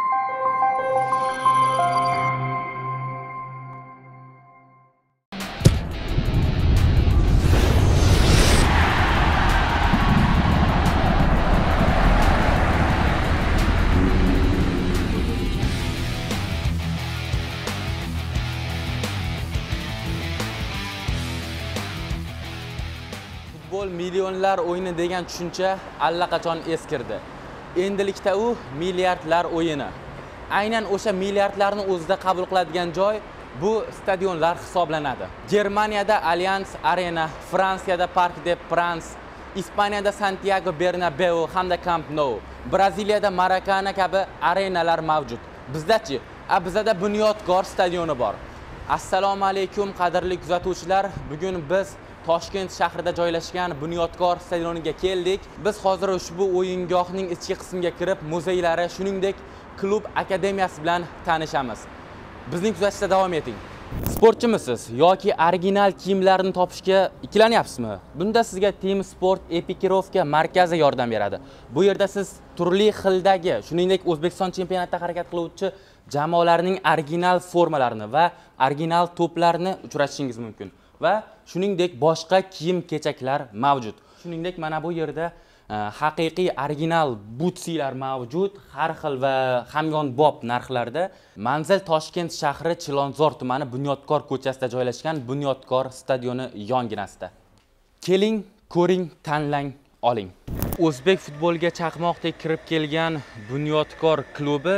Futbol millionlar o'yini degan tushuncha allaqachon eskirdi. Endilikda u milliardlar o'yini. Aynan o'sha milliardlarni o'zida qabul qiladigan joy bu stadionlar hisoblanadi. Germaniyada Allianz Arena, Fransiyada Parc des Princes, Ispaniyada Santiago Bernabeu hamda Camp Nou, Braziliyada Maracana kabi arenalar mavjud. Bizdachi? Bizda Bunyodkor stadioni bor. Assalomu alaykum qadrli kuzatuvchilar. Bugun biz Toshkent shahrida joylashgan Bunyodkor stadioniga keldik. Biz hozir ushbu o'yingohning ichki qismiga kirib, muzeylari, shuningdek, klub akademiyasi bilan tanishamiz. Bizning kuzatishda davom eting. Sportchimisiz yoki original kiyimlarni topishga ikkilanyapsizmi? Bunda sizga Team Sport Epikirovka markazi yordam beradi. Bu yerda siz turli xildagi, shuningdek, O'zbekiston chempionatida harakat qiluvchi jamoalarning original formalarini va original to'plarni uchratishingiz mumkin. Va shuningdek boshqa kiyim-kechaklar mavjud. Shuningdek, mana bu yerda haqiqiy original butsilar mavjud, har xil va hamyonbop narxlarda. Manzil Toshkent shahri Chilonzor tumani Bunyodkor ko'chasida joylashgan Bunyodkor stadioni yonginasida. Keling, ko'ring, tanlang, oling. O'zbek futboliga chaqmoqdek kirib kelgan Bunyodkor klubi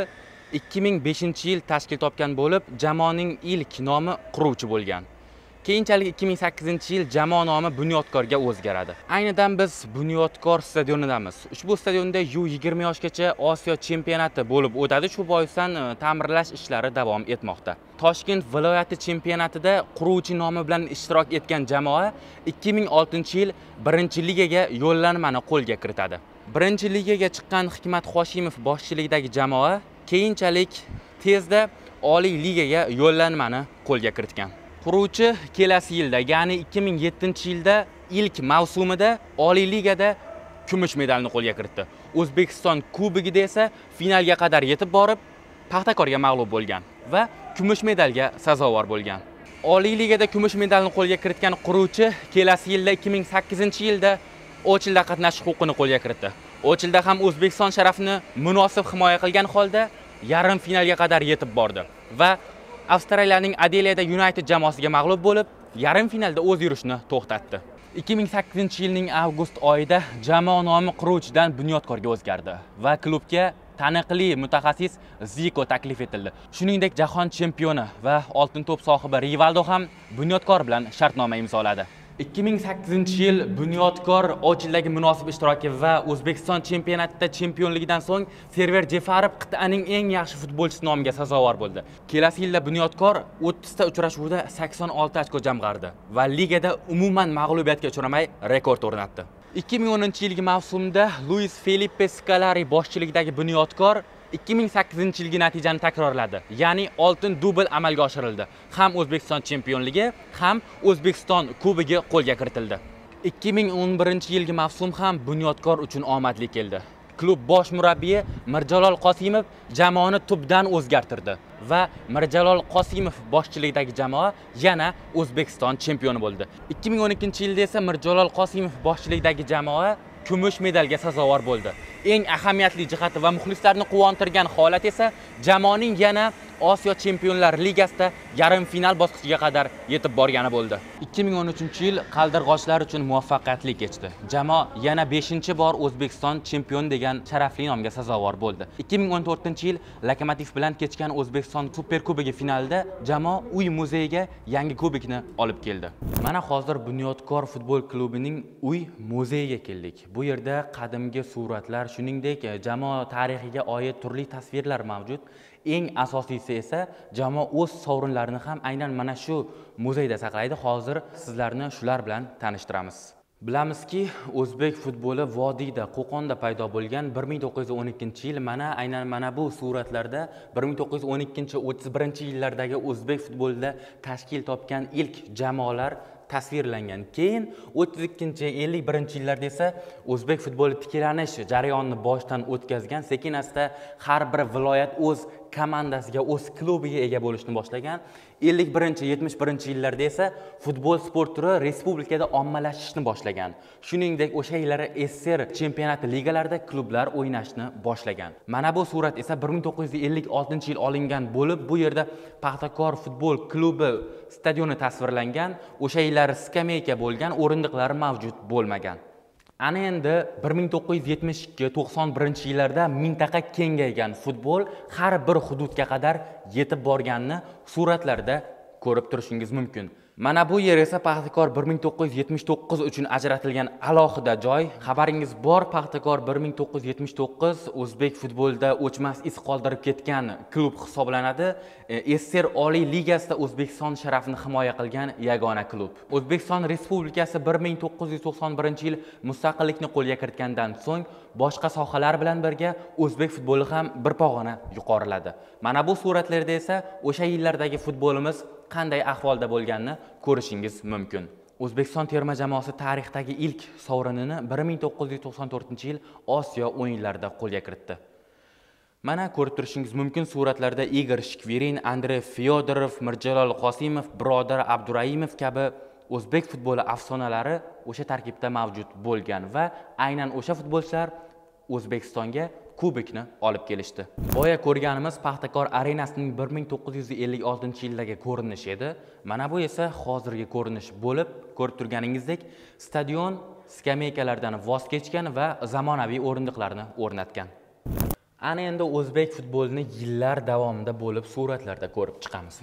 2005-yil tashkil topgan bo'lib, jamoaning ilk nomi quruvchi bo'lgan. Keyinchalik 2008-yil jamoa nomi Bunyodkorga o'zgaradi. Aynidan biz Bunyodkor stadionidamiz. Ushbu stadionda U20 yoshgacha Osiyo chempionati bo'lib o'tadi. Shu boisdan ta'mirlash ishlari davom etmoqda. Toshkent viloyati chempionatida quruvchi nomi bilan ishtirok etgan jamoa 2006-yil 1-ligaga yo'llanmani qo'lga kiritadi. 1-ligaga chiqqan Hikmat Hoshimov boshchiligidagi jamoa keyinchalik tezda Oliy ligaga yo'llanmani qo'lga kiritgan. Quruvchi kelasi yilda, ya'ni 2007-yilda ilk mavsumida Oliy ligada kumush medalni qo'lga kiritdi. O'zbekiston kubogida esa finalga qadar yetib borib, Paxtakorga mag'lub bo'lgan va kumush medalga sazovor bo'lgan. Oliy ligada kumush medalni qo'lga kiritgan quruvchi kelasi yilda 2008-yilda Ochilda qatnashish huquqini qo'lga kiritdi. Ochilda ham O'zbekiston sharafini munosib himoya qilgan holda yarim finalga qadar yetib bordi va Avstraliyaning Adelaide United jamoasiga mag'lub bo'lib, yarim finalda o'z yurishini to'xtatdi. 2008-yilning avgust oyida jamoa nomi quruvchidan Bunyodkorga o'zgardi va klubga taniqli mutaxassis Zico taklif etildi. Shuningdek, jahon chempioni va oltin to'p sohibi Rivaldo ham Bunyodkor bilan shartnoma imzoladi. 2008-yil Bunyodkor Ochildagi munosib ishtiroki va O'zbekiston chempionatida chempionligidan so'ng Server Jefarov qit'aning eng yaxshi futbolchisi nomiga sazovor bo'ldi. Kelasi yilda Bunyodkor 30 ta uchrashuvda 86 ochko jamg'ardi va ligada umuman mag'lubiyatga uchramay rekord o'rnatdi. 2010-yilgi mavsumda Luis Felipe Scolari boshchiligidagi Bunyodkor 2008-yilgi natijani takrorladi. Ya'ni oltin dubl amalga oshirildi. Ham O'zbekiston chempionligi, ham O'zbekiston kubogi qo'lga kiritildi. 2011-yilgi mavsum ham Bunyodkor uchun omadli keldi. Klub bosh murabbiyi Mirjalol Qosimov jamoani tubdan o'zgartirdi va Mirjalol Qosimov boshchiligidagi jamoa yana O'zbekiston chempioni bo'ldi. 2012-yilda esa Mirjalol Qosimov boshchiligidagi jamoa kumush medalga sazovor bo'ldi. Eng ahamiyatli jihati va muxlislarni quvontirgan holat esa jamoaning yana Osiyo Chempionlar Ligasida yarim final bosqichiga qadar yetib borgani bo'ldi. 2013-yil qaldirg'ochlar uchun muvaffaqiyatli kechdi. Jamoa yana 5-bor O'zbekiston chempion degan sharafli nomga sazovor bo'ldi. 2014-yil Lokomotiv bilan kechgan O'zbekiston Superkubogi finalida jamoa uy muzeyiga yangi kubokni olib keldi. Mana hozir Bunyodkor futbol klubining uy muzeyiga keldik. Bu yerda qadimgi suratlar, shuningdek jamoa tarixiga oid turli tasvirlar mavjud. Eng asosiysi esa jamoa o'z sovrinlarini ham aynan mana shu muzeyda saqlaydi. Hozir sizlarni shular bilan tanishtiramiz. Bilamizki, o'zbek futboli Vodiyda, Qo'qonda paydo bo'lgan 1912-yil. Aynan mana bu suratlarda 1912-31-yillardagi o'zbek futbolida tashkil topgan ilk jamoalar tasvirlangan. Keyin 32-51-yillarda esa o'zbek futboli tiklanish jarayonini boshdan o'tkazgan, sekin asta har bir viloyat o'z komandasiga, o'z klubiga ega bo'lishni boshlagan. 51-71-yillarda esa futbol sport turi respublikada ommalashishni boshlagan. Shuningdek, o'sha yillari SSR chempionati ligalarida klublar o'ynashni boshlagan. Mana bu surat esa 1956-yil olingan bo'lib, bu yerda Paxtakor futbol klubi stadioni tasvirlangan. O'sha yillari skameyka bo'lgan, o'rindiqlari mavjud bo'lmagan. Ana endi 1972-91-yillarda mintaqa kengaygan futbol har bir hududga qadar yetib borganini suratlarda ko'rib turishingiz mumkin. Mana bu yer esa Paxtakor 1979 uchun ajratilgan alohida joy. Xabaringiz bor, Paxtakor 1979 o'zbek futbolida o'chmas iz qoldirib ketgan klub hisoblanadi. SSR Oliy Ligasida O'zbekiston sharafini himoya qilgan yagona klub. O'zbekiston Respublikasi 1991-yil mustaqillikni qo'lga kiritgandan so'ng boshqa sohalar bilan birga o'zbek futboli ham bir pog'ona yuqoriladi. Mana bu suratlarda esa o'sha yillardagi futbolimiz qanday ahvolda bo'lganini ko'rishingiz mumkin. O'zbekiston terma jamoasi tarixdagi ilk sovrinini 1994-yil Osiyo o'yinlarida qo'lga kiritdi. Mana ko'rib turishingiz mumkin suratlarda Igor Shkvirin, Andrey Fyodorov, Mirjalol Qosimov, Birodar Abduraimov kabi o'zbek futboli afsonalari o'sha tarkibda mavjud bo'lgan va aynan o'sha futbolchilar O'zbekistonga kubokni olib kelishdi. Boya ko'rganimiz Paxtakor arenasining 1956-yildagi ko'rinishi edi. Mana bu esa hozirgi ko'rinish bo'lib, ko'rib turganingizdek, stadion skameykalardan voz kechgan va zamonaviy o'rindiqlarni o'rnatgan. Ana endi o'zbek futbolini yillar davomida bo'lib suratlarda ko'rib chiqamiz.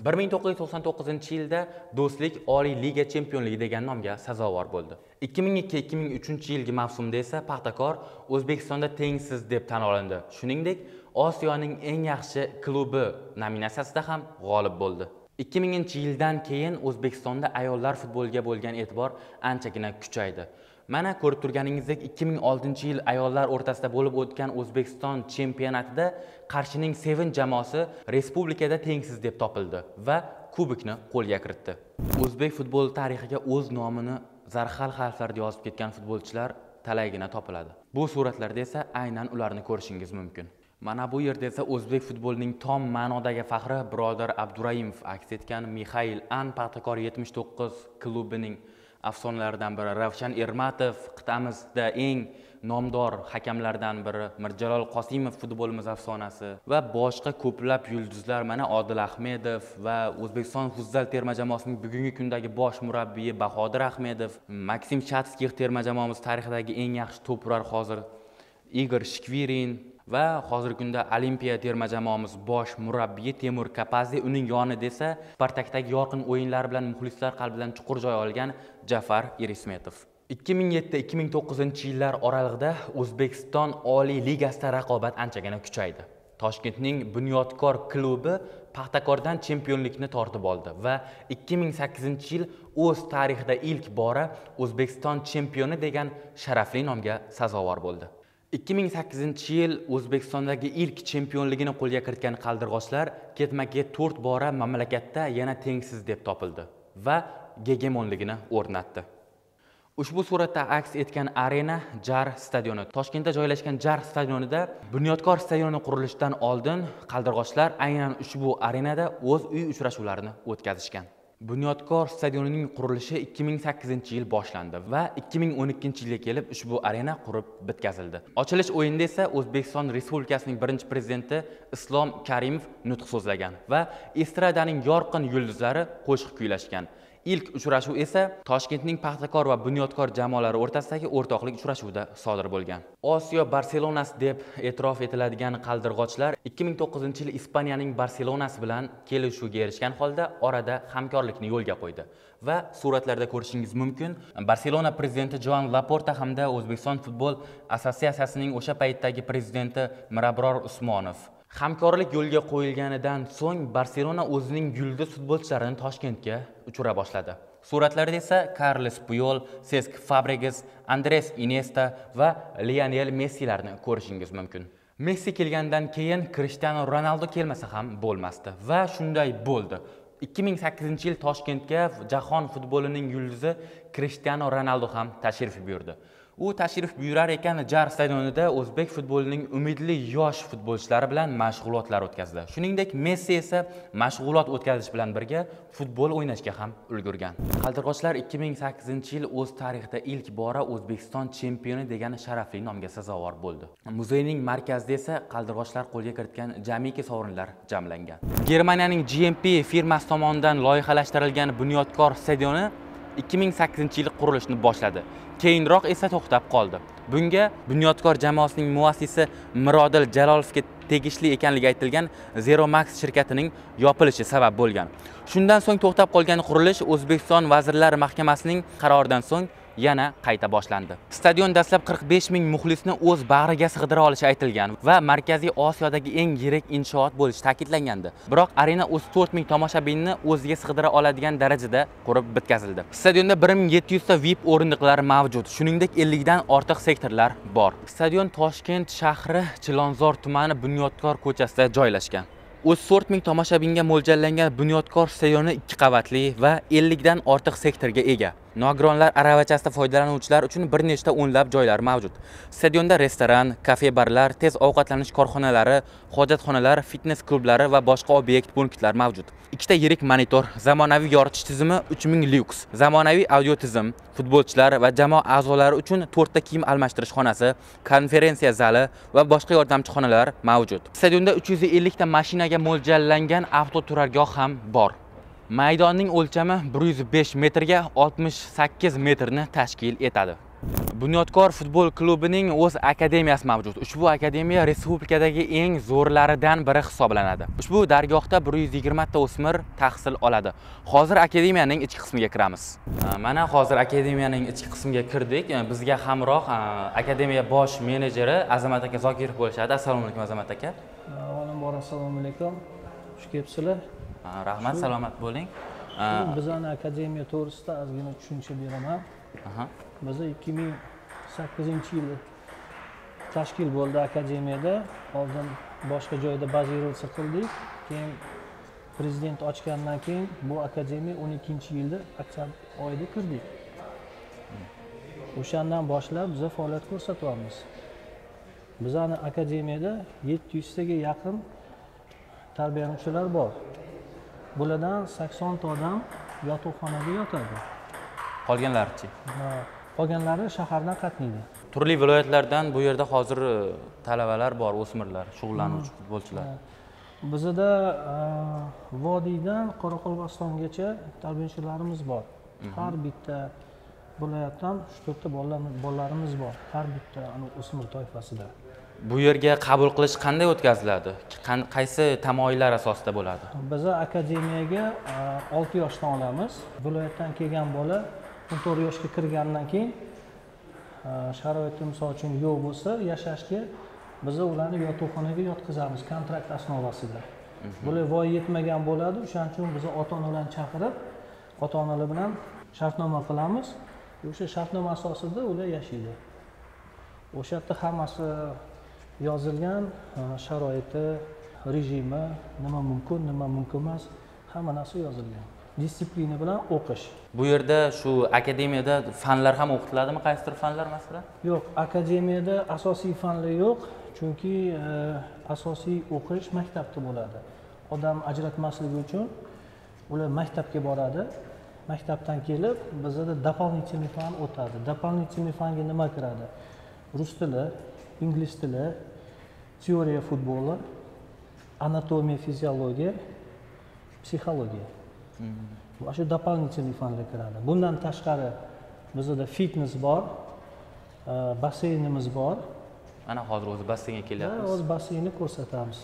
1999-yilda Do'stlik Oliy Liga chempionligi degan nomga sazovor bo'ldi. 2002-2003-yilgi mavsumda esa Paxtakor O'zbekistonda tengsiz deb tan olindi. Shuningdek, Osiyoning eng yaxshi klubi nominatsiyasida ham g'olib bo'ldi. 2000-yildan keyin O'zbekistonda ayollar futboliga bo'lgan e'tibor anchagina kuchaydi. Mana ko'rib turganingizdek 2006-yil ayollar o'rtasida bo'lib o'tgan O'zbekiston chempionatida Qarshining Sevin jamoasi respublikada tengsiz deb topildi va kubokni qo'lga kiritdi. O'zbek futboli tarixiga o'z nomini zarhal harflarda yozib ketgan futbolchilar talaygina topiladi. Bu suratlarda esa aynan ularni ko'rishingiz mumkin. Mana bu yerda esa o'zbek futbolining tom ma'nodagi faxri Birodar Abduraimov aks etgan Mixail An Paxtakor 79 klubining afsonalaridan biri. Ravshan Ermatov qit'amizda eng nomdor hakamlardan biri. Mirjalol Qosimov futbolimiz afsonasi va boshqa ko'plab yulduzlar, mana Odil Ahmedov va O'zbekiston futzal terma jamoasining bugungi kundagi bosh murabbiyi Bahodir Ahmedov, Maksim Chatskix terma jamoamiz tarixidagi eng yaxshi to'plar hozir Igor Shkvirin va hozirgi kunda Olimpiya terma jamoamiz bosh murabbiyi Temur Kapazi, uning yonida esa Spartakdagi yorqin o'yinlar bilan muxlislar qalbidan chuqur joy olgan Jafar Irismetov. 2007-2009-yillar oralig'ida O'zbekiston Oliy Ligasida raqobat anchagina kuchaydi. Toshkentning Bunyodkor klubi Paxtakordan chempionlikni tortib oldi va 2008-yil o'z tarixida ilk bora O'zbekiston chempioni degan sharafli nomga sazovor bo'ldi. 2008-yil O'zbekistondagi ilk chempionligini qo'lga kiritgan qaldirg'ochlar ketma-ket 4 bora mamlakatda yana tengsiz deb topildi va gegemonligini o'rnatdi. Ushbu suratda aks etgan arena Jar stadioni. Toshkentda joylashgan Jar stadionida Bunyodkor stadioni qurilishidan oldin qaldirg'ochlar aynan ushbu arenada o'z uy uchrashuvlarini o'tkazishgan. Bunyodkor stadionining qurilishi 2008-yil boshlandi va 2012-yilga kelib ushbu arena qurib bitkazildi. Ochilish o'yinida esa O'zbekiston Respublikasining birinchi prezidenti Islom Karimov nutq so'zlagan va estradaning yorqin yulduzlari qo'shiq kuylashgan. İlk uchrashuv esa Toshkentning Paxtakor va Bunyodkor jamoalari o'rtasidagi o'rtoqlik uchrashuvida sodir bo'lgan. Osiyo Barselonasi deb e'tirof etiladigan qaldirg'ochlar 2009-yil Ispaniyaning Barselonasi bilan kelishuvga erishgan holda orada hamkorlikni yo'lga qo'ydi va suratlarda ko'rishingiz mumkin. Barselona prezidenti Joan Laporta hamda O'zbekiston futbol assotsiatsiyasining o'sha paytdagi prezidenti Mirabror Usmonov. Hamkorlik yo'lga qo'yilganidan so'ng Barselona o'zining yulduz futbolchilarini Toshkentga uchira boshladi. Suratlarda esa Carles Puyol, Cesc Fabregas, Andres Iniesta va Lionel Messilarni ko'rishingiz mumkin. Messi kelgandan keyin Cristiano Ronaldo kelmasa ham bo'lmasdi va shunday bo'ldi. 2008-yil Toshkentga jahon futbolining yulduzi Cristiano Ronaldo ham tashrif buyurdi. U tashrif buyurar ekan Jar stadionida o'zbek futbolining umidli yosh futbolchilari bilan mashg'ulotlar o'tkazdi. Shuningdek, Messi esa mashg'ulot o'tkazish bilan birga futbol o'ynashga ham ulgurgan. Qaldirg'ochlar 2008-yil o'z tarixida ilk bora O'zbekiston chempioni degan sharafli nomga sazovor bo'ldi. Muzeyning markazida esa qaldirg'ochlar qo'lga kiritgan jamiki sovrinlar jamlangan. Germaniyaning GMP firmasi tomonidan loyihalashtirilgan Bunyodkor stadioni 2008-yil qurilishni boshladi. Keyinroq esa to'xtab qoldi. Bunga Bunyodkor jamoasining muassisi Mirodil Jalolovga tegishli ekanligi aytilgan Zero Max shirkatining yopilishi sabab bo'lgan. Shundan so'ng to'xtab qolgan qurilish O'zbekiston Vazirlar Mahkamasining qaroridan so'ng yana qayta boshlandi. Stadion dastlab 45 ming muxlisni o'z bag'riga sig'dira olishi aytilgan va Markaziy Osiyodagi eng yirik inshoot bo'lishi ta'kidlangandi. Biroq arena 34 ming tomoshabinni o'ziga sig'dira oladigan darajada qurib bitkazildi. Stadionda 1700 ta VIP o'rindiqlar mavjud, shuningdek 50 dan ortiq sektorlar bor. Stadion Toshkent shahri Chilonzor tumani Bunyodkor ko'chasida joylashgan. 34 ming tomoshabinga mo'ljallangan Bunyodkor stadioni 2 qavatli va 50 dan ortiq sektorga ega. Nogironlar aravachasida foydalanuvchilar uchun bir nechta o'nlab joylar mavjud. Stadionda restoran, kafe-barlar, tez ovqatlanish korxonalari, hojatxonalar, fitness klublari va boshqa obyekt punktlar mavjud. 2 ta yirik monitor, zamonaviy yoritish tizimi 3000 lyuks, zamonaviy audio tizim, futbolchilar va jamoa a'zolari uchun 4 ta kiyim almashtirish xonasi, konferensiya zali va boshqa yordamchi xonalar mavjud. Stadionda 350 ta mashinaga mo'ljallangan avtoturargoh ham bor. Maydonning o'lchami 105 metrga 68 metrni tashkil etadi. Bunyodkor futbol klubining o'z akademiyasi mavjud. Ushbu akademiya respublikadagi eng zo'rlaridan biri hisoblanadi. Ushbu dargohda 120 ta o'smir tahsil oladi. Hozir akademiyaning ichki qismiga kiramiz. Mana hozir akademiyaning ichki qismiga kirdik. Bizga hamroh akademiya bosh menejeri Azamat aka Zokirov bo'lishadi. Assalomu alaykum Azamat aka. Avvalambor assalomu alaykum. Xush kelibsizlar. Rahmat, salomat bo'ling. Bizning akademiya to'g'risida ozgina tushuncha beraman. Biz 2008-yilda tashkil bo'ldi akademiyada. Oldin boshqa joyda bazirovka qildik. Keyin prezident ochgandan keyin bu akademiya 12-yilda oktyabr oyida kirdik. O'shandan boshlab biz faoliyat ko'rsatyapmiz. Bizning akademiyada 700 taga yaqin tarbiyalanuvchilar bor. Bulardan 80 ta odam yotoqxonaga yotadi. Qolganlari-chi? Qolganlari shahardan qatnaydi. Turli viloyatlardan bu yerda hozir talabalar bor, o'smirlar, shug'ullanuvchi futbolchilar. Bizda Vodiydan Qoraqalpog'istongacha tarbiyachilarimiz bor. Har bitta viloyatdan 3-4 ta bolalarimiz bor. Har bitta o'smir toifasida. Bu yerga qabul qilish qanday o'tkaziladi? Qaysi tamoyillar asosida bo'ladi? Biz akademiyaga 6 yoshdan olamiz. Viloyatdan kelgan bola 14 yoshga kirgandan keyin sharoiti misol uchun yo'q bo'lsa, yashashga biz ularni yotoqxonaga yotqizamiz kontrakt asnosida. Bular voy yetmagan bo'ladi, o'shaning uchun biz ota-onalarni chaqirib, ota-onalar bilan shartnoma qilamiz. O'sha shartnoma asosida ular yashaydi. O'sha yerda hammasi yozilgan, sharoiti, rejimi, nima mumkin, nima mumkin emas, hamma narsa yozilgan. Disiplina bilan o'qish. Bu yerda shu akademiyada fanlar ham o'qitiladimi? Qaysidir fanlar masalan? Yo'q, akademiyada asosiy fanlar yo'q, chunki asosiy o'qish maktabda bo'ladi. Odam ajratmasligi uchun ular maktabga boradi. Maktabdan kelib, bizda дополнительный fan o'tadi. Дополнительный fanga nima kiradi? Rus tili, ingliz tili, teoriya futboli, anatomiya, fiziologiya, psixologiya. Bu shu дополнительный fanlar kiradi. Bundan tashqari bizda fitness bor, basseynimiz bor. Mana hozir o'zi basseynga kelyapmiz. O'z basseynni ko'rsatamiz.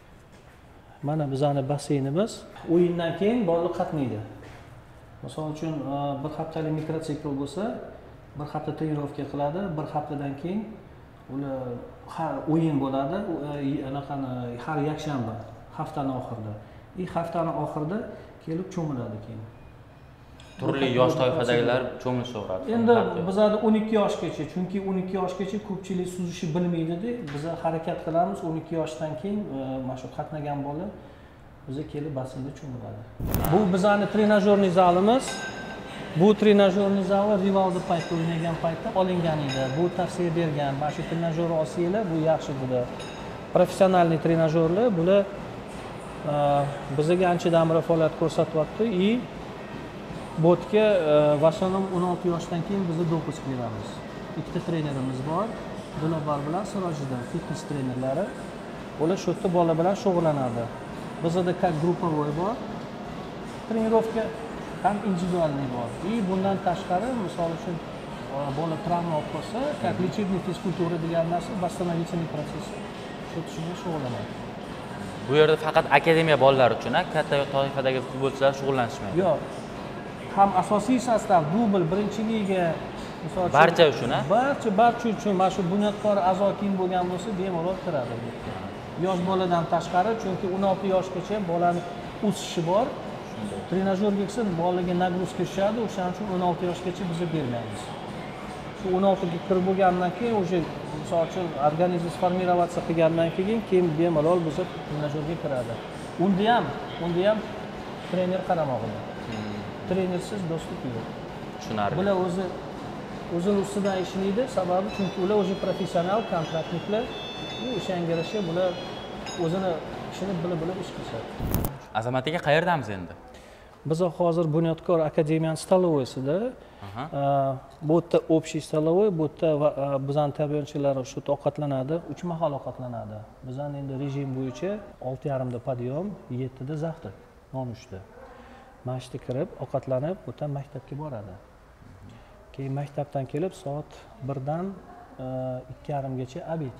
Mana bizning basseynimiz. O'yindan keyin bolalar qatnaydi. Misol uchun bir haftalik mikrotsikl bo'lsa, bir hafta trenirovka qiladi, bir haftadan keyin ular har o'yin bo'ladi, anaqani har yakshanba haftaning oxirida. Haftaning oxirida kelib cho'miladi keyin. Turli yosh toifadagilar cho'milishaveradi. Endi bizda 12 yoshgacha, chunki 12 yoshgacha ko'pchilik suzishni bilmaydi-da. Biz harakat qilamiz 12 yoshdan keyin mana shu qatnagan bola biza kelib basenda cho'miladi. Bu bizani trenajyorniy zalimiz. Bu trenajyorniy zalni Rivaldo paytda o'ynagan paytda olingan edi. Bu tavsiya bergan. Mana shu trenajyorni olsanglar, bu yaxshi juda. Professionalniy trenajyorlar, bular bizga anchadan beri faoliyat ko'rsatyapti. Botga в основном 16 yoshdan keyin biz dopusк beramiz. Ikkita trenerimiz bor. Bular bilan Sirojda fitness trenerlari. Ular shu yerda bola bilan shug'ullanadi. Bizda как групповой bor. Trenirovka ham individualniy bor. Bundan tashqari, misol uchun bola travma olib qolsa, как лечебный физкультура degan narsa, восстановительный процесс. Shu tushuncha shug'ullanadi. Bu yerda faqat akademiya bolalari uchun, katta toifadagi futbolchilar shug'ullanishmaydi. Yo'q. Ham asosiy sostav dubl birinchi liga misol uchun barcha uchun, barcha uchun mana shu bunyodkor a'zo kiyim bo'lgan bo'lsa, bemalol kiradi. Yosh boladan tashqari, chunki 16 yoshgacha bolani o'sishi bor. Trenajyorga kelsa, bolaga nagruska tushadi, o'shaning uchun 16 yoshgacha biz bermaymiz. Shu 16 ga kirib bo'lgandan keyin o'sha misol uchun organizm sformirovatsiya qilgandan keyin bemalol biz trenajyorga kiradi. Unda ham trener qaramog'ida. Trenersiz do'stlik yo'q. Tushunarli. Bular o'zini ustidan ishlaydi, sababi chunki ular o'zi professional kontraktniklar. O'shanga yarasha bular o'zini ishini bilib ish qilishadi. Azamat aka, qayerdamiz endi? Biz hozir Bunyodkor akademiyaning stolovoysida, bu yerda общий stolovoy, bu yerda bizning tarbiyachilari shu yerda ovqatlanadi, 3 mahal ovqatlanadi. Bizning endi rejim bo'yicha 6:30 da podiyom, 7 da zavtrak, nonushta. Mashta kirib, ovqatlanib, o'ta maktabga boradi. Keyin maktabdan kelib, soat 1 dan 2:30 gacha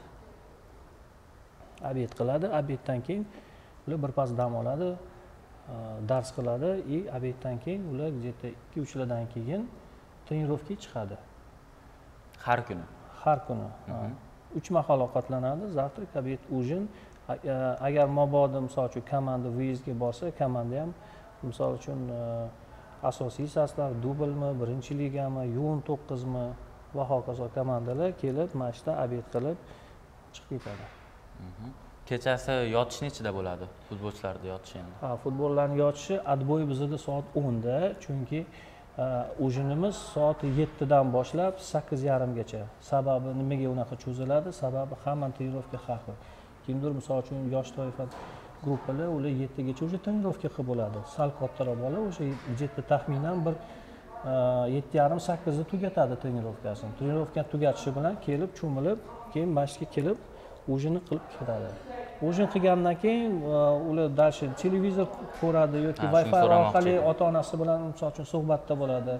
obed qiladi. Obeddan keyin ular birpas dam oladi, dars qiladi, obeddan keyin ular где-то 2-3 lardan keyin trenirovkaga chiqadi. Har kuni. Har kuni. 3 mahal ovqatlanadi, zavtrak, obed, ujin. Agar mabodo misol uchun komanda vyuzdga borsa, komanda ham misol uchun asosiy sostav dublmi, birinchi ligami, U19 mi va hokazo komandalar kelib, mashta obed qilib chiqib ketadi. Kechasi yotish nechida bo'ladi? Futbolchilarda yotish endi. Futbolchilarning yotishi atboy bizda soat 10 da, chunki ujinimiz soat 7 dan boshlab 8:30 gacha. Sababi nimaga unaqa cho'ziladi? Sababi hamma trenirovka haqi. Kimdir misol uchun yosh toifa gruppalar ular 7 gacha o'sha trenirovka qilib bo'ladi. Sal kattaroq bola o'sha jetda taxminan bir 7:30-8 da tugatadi trenirovkasini. Trenirovkani tugatishi bilan kelib cho'milib, keyin mashqqa kelib ujini qilib ketadi. Ujin qilgandan keyin ular dalshi televizor ko'radi yoki Wi-Fi orqali ota-onasi bilan misol uchun suhbatda bo'ladi.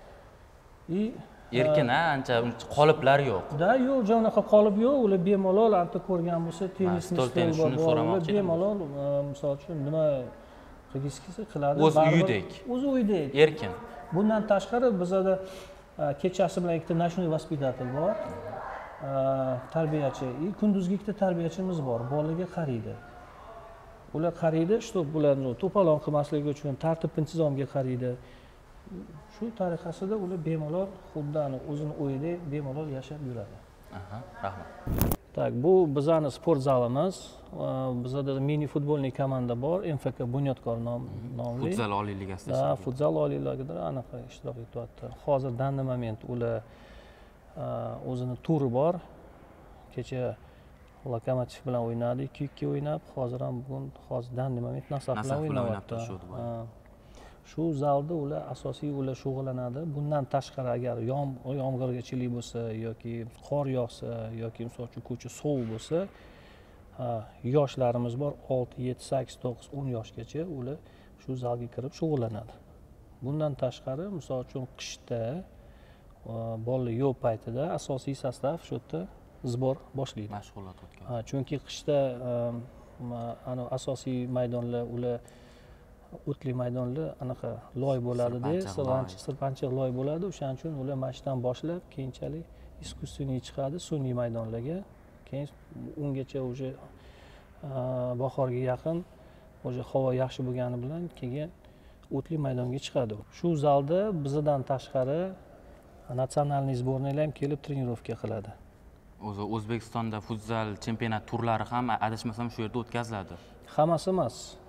Erkin, ancha qoliplar yo'q. Yo'q, unaqa qolib yo'q. Ular bemalol anta ko'rgan bo'lsa, tennisni stol so'ramoqchi. Bemalol misol uchun nima qilgisi kelsa qiladi. O'z uyidek. O'z uyidek. Erkin. Bundan tashqari bizda kechasi bilan ikkita nashnoy vaspitatel bor. Tarbiyachi, kunduzgi ikkita tarbiyachimiz bor, bolaga qaraydi. Ular qaraydi, shu bularni to'polon qilmasligi uchun tartib-intizomga qaraydi. Shu tariqasida ular bemalol xuddi o'zini o'yida bemalol yashab yuradi. Rahmat. Tak, bu bizning sport zalimiz. Bizda mini futbolniy komanda bor, MFK Bunyodkor nomli. Futzal oliy ligasida. Futzal oliy ligada anaqa ishtirok etyapti. Hozir danli moment ular o'zini turi bor. Kecha Lokomotiv bilan o'ynadi, 2-2 o'ynab, hozir ham bugun danli moment Nasaf bilan o'ynayapti. Shu zalda ular asosiy shug'ullanadi. Bundan tashqari agar yomg'irchilik bo'lsa yoki qor yog'sa yoki misol uchun ko'cha sovuq bo'lsa, yoshlarimiz bor 6, 7, 8, 9, 10 yoshgacha ular shu zalga kirib shug'ullanadi. Bundan tashqari misol uchun qishda bolalar yo'q paytida asosiy sostav shu yerda zbor boshlaydi. Mashg'ulot o'tkazadi. Chunki qishda asosiy maydonlar ular o'tli maydonlar anaqa loy bo'ladi-da, sirpanchiq loy bo'ladi. O'shaning uchun ular mashqdan boshlab, keyinchalik iskussiyniy chiqadi sun'iy maydonlarga. Keyin ungacha o'sha bahorga yaqin o'sha havo yaxshi bo'lgani bilan keyin o'tli maydonga chiqadi. Shu zalda bizdan tashqari natsionalniy sborniyalar ham kelib trenirovka qiladi. O'zi O'zbekistonda futzal chempionat turlari ham adashmasam shu yerda o'tkaziladi. Hammasi emas.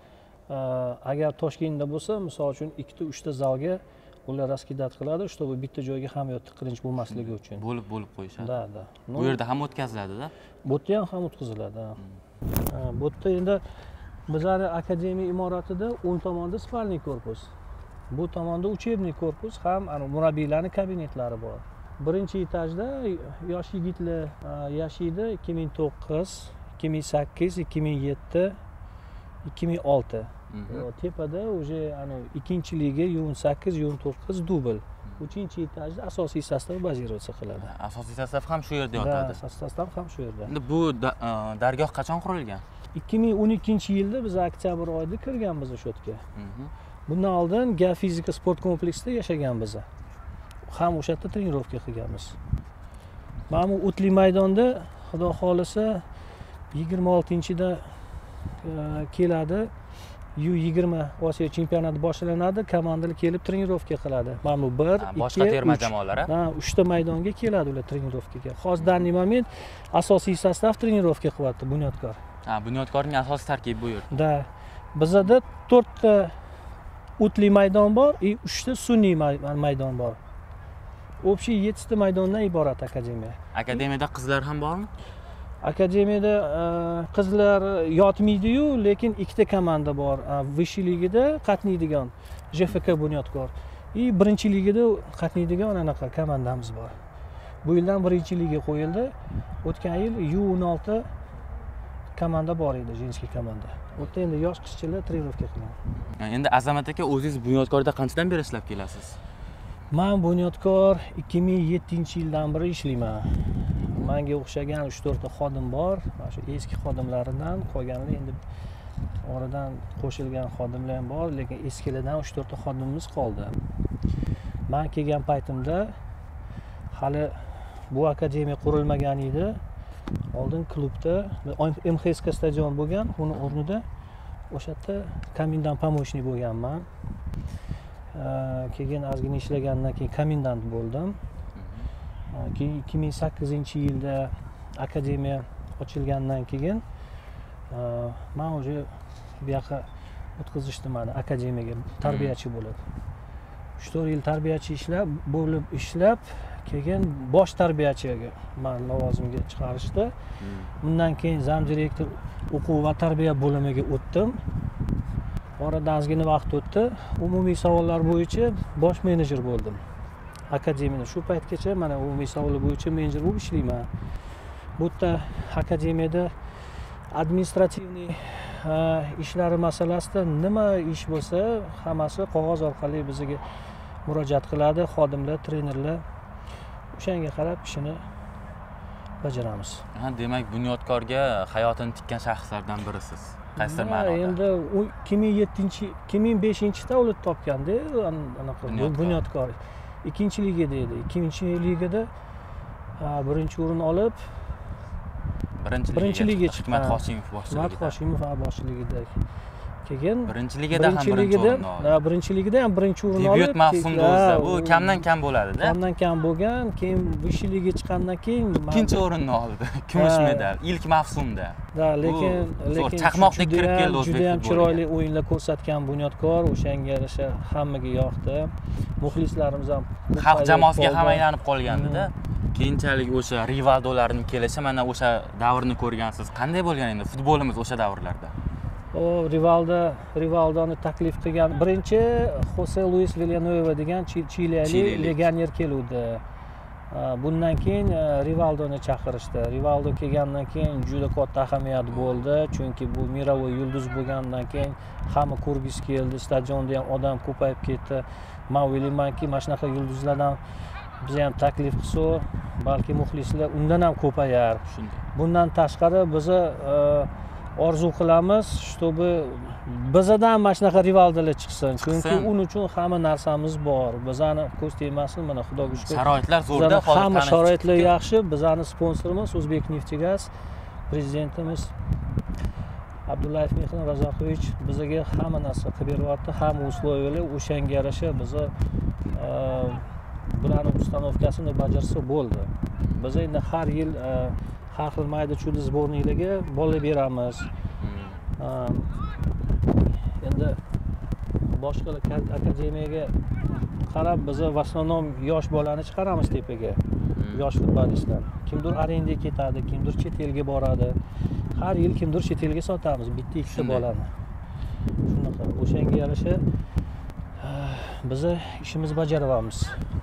agar Toshkentda bo'lsa, misol uchun 2-3 ta zalga ular raskidat qiladi, чтобы bitta joyga hamma tiqilinch bo'lmasligi uchun. Bo'lib qo'yishadi. Da. Bu yerda ham o'tkaziladi-da. Bu yerda ham o'tkaziladi. Bu yerda endi bizning akademiya imoratida o'ng tomonda spalniy korpus. Bu tomonda учебный korpus ham, murabbiylarning kabinetlari bor. Birinchi etajda yosh yigitlar yashaydi 2009, 2008, 2007, 2006. Tepada уже ikkinchi liga U18, U19 dubl. 3-etajda asosiy sostav bazirovsiya qiladi. Asosiy sostav ham shu yerda yotadi. Asosiy sostav ham shu yerda. Endi bu dargoh qachon qurilgan? 2012-yilda biz oktyabr oyida kirganmiz o'sha yerga. Bundan oldin geofizika sport kompleksida yashaganmiz. Ham o'sha yerda trenirovka qilganmiz. Mana bu o'tli maydonda xudo xolisa 26-da keladi. U20 Osiyo chempionati boshlanadi, komandalar kelib trenirovka qiladi. Mana bu 1, 2, boshqa terma jamoalar, 3 ta maydonga keladi ular trenirovkaga. Hozir данный moment asosiy sostav trenirovka qilyapti Bunyodkor. Bunyodkorning asosiy tarkibi bu yer. Da. Bizda 4 ta o'tli maydon bor, 3 ta sun'iy maydon bor. Общий 7 ta maydondan iborat akademiya. Akademiyada qizlar ham bormi? Akademiyada qizlar yotmaydi-yu, lekin 2 ta komanda bor. Vысший ligada qatnaydigan JFK Bunyodkor. Birinchi ligada qatnaydigan anaqa komandamiz bor. Bu yildan birinchi liga qo'yildi. O'tgan yil U16 komanda bor edi, jinskiy komanda. O'tda endi yosh qizchalar trenirovka qilgan. Endi Azamat aka, o'zingiz Bunyodkorda qanchadan beri ishlab kelasiz? Men Bunyodkor 2007-yildan beri ishlayman. Menga o'xshagan 3-4 ta xodim bor. Mana shu eski xodimlaridan qolganlar endi oradan qo'shilgan xodimlar ham bor, lekin eskilardan 3-4 ta xodimimiz qoldi. Men kelgan paytimda hali bu akademiya qurilmagan edi. Oldin klubda MXSK stadion bo'lgan, uni o'rnida o'sha yerda komendant помощник bo'lganman. Keyin ozgina ishlagandan keyin komendant bo'ldim. Keyin 2008-yilda akademiya ochilgandan keyin men уже bu yoqqa o'tkazishdi meni akademiyaga tarbiyachi bo'lib. 3-4 yil tarbiyachi ishlab, keyin bosh tarbiyachiga meni lavozimga chiqarishdi. Bundan keyin zamdirektor o'quv va tarbiya bo'limiga o'tdim. Oradan ozgina vaqt o'tdi. Umumiy savollar bo'yicha bosh menejer bo'ldim. Akademiyada shu paytgacha mana umumiy savollar bo'yicha menejer bo'lib ishlayman. Bu yerda akademiyada administrativniy ishlari masalasida nima ish bo'lsa, hammasi qog'oz orqali bizga murojaat qiladi xodimlar, trenerlar. O'shanga qarab ishini bajaramiz. Demak, Bunyodkorga hayotini tikkan shaxslardan birisiz. Qaysi ma'noda? Endi 2005-yilda o'lib topganda anaqa Bunyodkor ikkinchi ligada edi. Ikkinchi ligada birinchi o'rin olib birinchi ligaga chiqqan. Hikmat Hoshimov boshchiligida. Hikmat Hoshimov boshchiligida. Keyin birinchi ligada ham birinchi o'rin oldi. Birinchi ligada ham birinchi o'rin oldi. Debüt mavsumda o'zida bu kamdan kam bo'ladi-da. Kamdan kam bo'lgan, keyin Vысший ligaga chiqqandan keyin ikkinchi o'rinni oldi. Kumush medal ilk mavsumda. Lekin chaqmoqdek kirib keldi o'zbek juda ham chiroyli o'yinlar ko'rsatgan Bunyodkor, o'shanga yarasha hammaga yoqdi. Muxlislarimiz ham xalq jamoasiga ham aylanib qolgandi-da. Keyinchalik o'sha Rivaldolarning kelishi, mana o'sha davrni ko'rgansiz. Qanday bo'lgan endi futbolimiz o'sha davrlarda? Rivaldoni taklif qilgan birinchi Jose Luis Villanueva degan chiliyalik legioner keluvdi. Bundan keyin Rivaldoni chaqirishdi. Rivaldo kelgandan keyin juda katta ahamiyat bo'ldi, chunki bu mirovoy yulduz bo'lgandan keyin hamma ko'rgisi keldi, stadionda ham odam ko'payib ketdi. Men o'ylaymanki, mana shunaqa yulduzlardan biz ham taklif qilsa, balki muxlislar undan ham ko'payar. Bundan tashqari biz orzu qilamiz, чтобы bizdan mana shunaqa rivaldalar chiqsin. Chunki uning uchun hamma narsamiz bor. Bizani ko'z tegmasin, mana Xudoga shukr. Sharoitlar zo'rda, hozir hamma sharoitlar yaxshi. Bizani sponsorimiz O'zbekneftgaz, prezidentimiz Abdullayev Mehron Razoqovich bizga hamma narsa qilib beryapti, hamma usloviyalar o'shanga yarasha bizni bularning ustanovkasini bajarsa bo'ldi. Biz endi har yil har xil mayda-chuyda sborniylarga bola beramiz. Endi boshqa akademiyaga qarab biz в основном yosh bolani chiqaramiz tepaga. Yosh futbolistlar. Kimdir arendaga ketadi, kimdir chet elga boradi. Har yil kimdir chet elga sotamiz bitta ikkita bolani. Shunaqa. O'shanga yarasha biz ishimizni bajaryapmiz.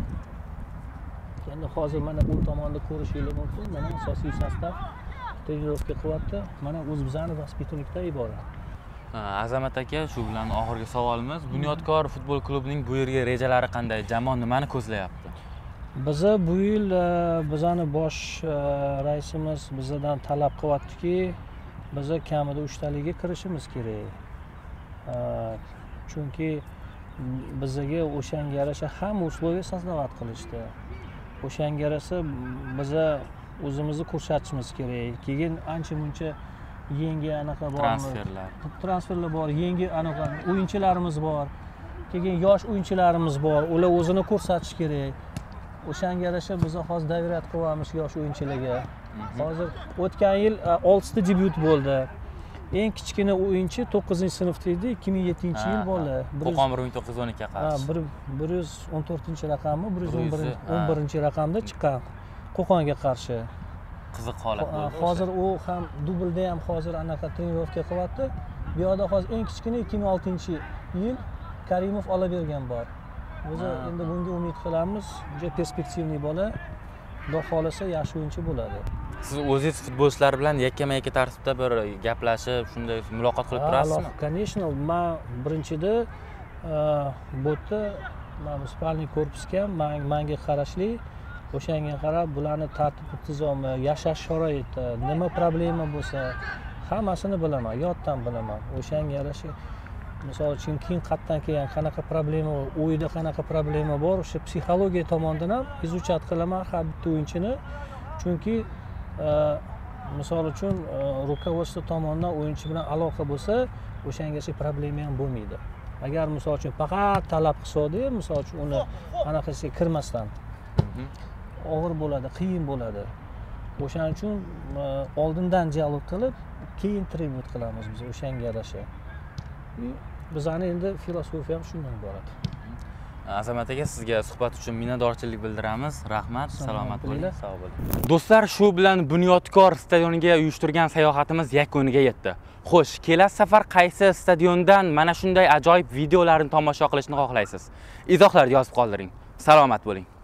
Endi hozir mana u tomonda ko'rishingiz mumkin. Mana asosiy sostav trenirovka qilyapti. Mana o'zbizani vaspitанникdan iborat. Azamat aka, shu bilan oxirgi savolimiz, Bunyodkor futbol klubining bu yilgi rejalari qanday? Jamoa nimani ko'zlayapti? Biz bu yil bizani bosh raisimiz bizdan talab qilyaptiki, biz kamida 3 talikka kirishimiz kerak. Chunki bizga o'shanga yarasha hamma условия создавать qilishdi. O'shanga yarasha biz o'zimizni ko'rsatishimiz kerak. Keyin ancha-muncha yangi anaqa bor, transferlar bor, yangi anaqa o'yinchilarimiz bor. Keyin yosh o'yinchilarimiz bor. Ular o'zini ko'rsatish kerak. O'shanga yarasha biz hozir davriyat qilyapmiz yosh o'yinchilarga. Hozir o'tgan yil 6 ta debyut bo'ldi. Eng kichkina o'yinchi 9-sinfda edi, 2007-yil bola. Qo'qon 1912 ga qarshi. 114-raqammi, 111-raqamda chiqqan Qo'qonga qarshi. Qiziq holat bo'ldi. Hozir u ham dublda ham hozir anaqa trenirovka qilyapti. Bu yerda hozir eng kichkina 2006-yil Karimov Olabergan bor. Biz endi bunga umid qilamiz. Juda perspektivniy bola. Xudo xolasa yaxshi o'yinchi bo'ladi. Siz o'zingiz futbolchilar bilan yakkama-yakka tartibda bir gaplashib, shunday muloqot qilib turasizmi? Конечно, men birinchida bu yerda municipalniy korpusga menga qarashli, o'shanga qarab bularni tartib-intizomi, yashash sharoiti, nima problema bo'lsa, hammasini bilaman, yoddan bilaman. O'shanga yarasha misol uchun keyin qatdan kelgan qanaqa problema bor, o'yida qanaqa problema bor, o'sha psixologiya tomonidan ham izuchat qilaman har bitta o'yinchini. Chunki misol uchun rukovodство tomonidan o'yinchi bilan aloqa bo'lsa, o'shanga yarasha problema ham bo'lmaydi. Agar misol uchun faqat talab qilsa-da, misol uchun uni anaqasiga kirmasdan og'ir bo'ladi, qiyin bo'ladi. O'shaning uchun oldindan dialog qilib, keyin tribut qilamiz biz o'shanga yarasha. Bizani endi filosofiya ham shundan iborat. Azamat aka, sizga suhbat uchun minnatdorchilik bildiramiz. Rahmat, salomat bo'ling, sog' bo'ling. Do'stlar, shu bilan Bunyodkor stadioniga uyushtirgan sayohatimiz yakuniga yetdi. Xo'sh, kelasi safar qaysi stadiondan mana shunday ajoyib videolarni tomosha qilishni xohlaysiz? Izohlarga yozib qoldiring. Salomat bo'ling.